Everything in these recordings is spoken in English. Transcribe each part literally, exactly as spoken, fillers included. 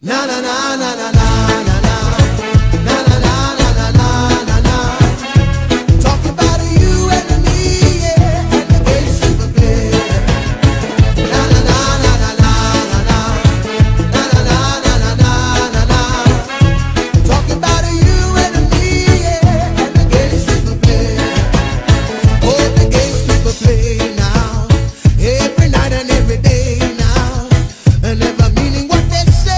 Na na na na na na na na na na na na na na na. Talking about you and me, yeah, and the games we play. Na na na na na na na na na na na na na. Talking about you and me, yeah, and the games we play. Oh, the games we play now, every night and every day now, and never meaning what they say.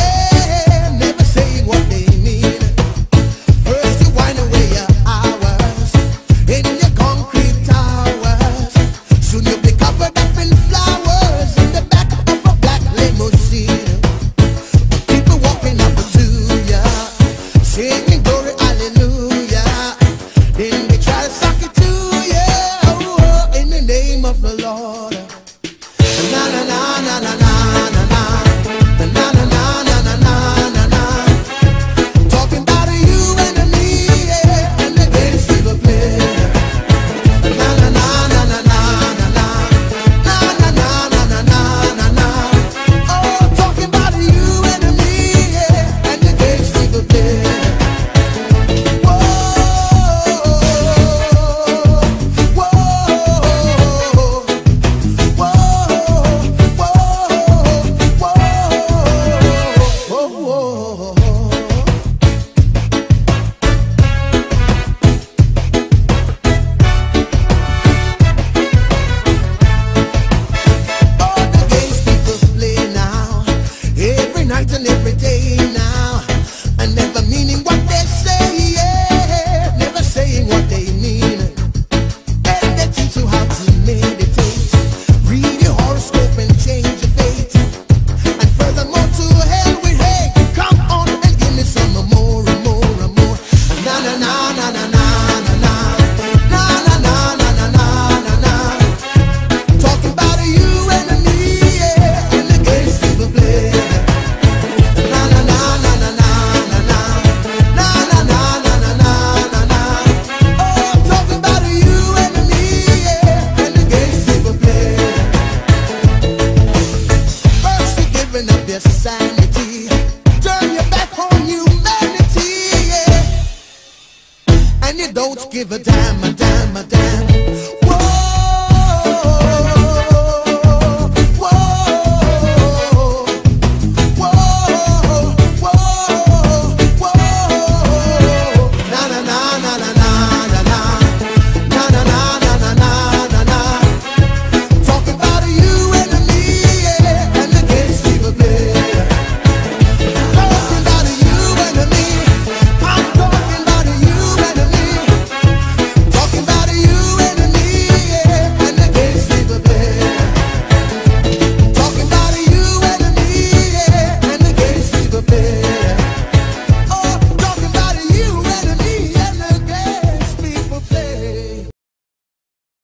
Singing glory, hallelujah. Then they try to suck it to you, oh, in the name of the Lord. Na na na na na na na na na na na na na na na. Talking about you and me, yeah, and the games we will play. Na na na na na na na na na na na na na na. Oh, talking about you and me, yeah, and the games we will play. And every day now, and never meaning what they say, yeah, never saying what they mean. And they teach you how to meditate, read your horoscope and change your fate. And furthermore, to hell with hate. Come on and give me some more and more and more. Na na na na na na na na na na na na na na na. Talking about you and me, yeah, and the games people play. Sanity, turn your back on humanity, yeah. And you don't give a damn.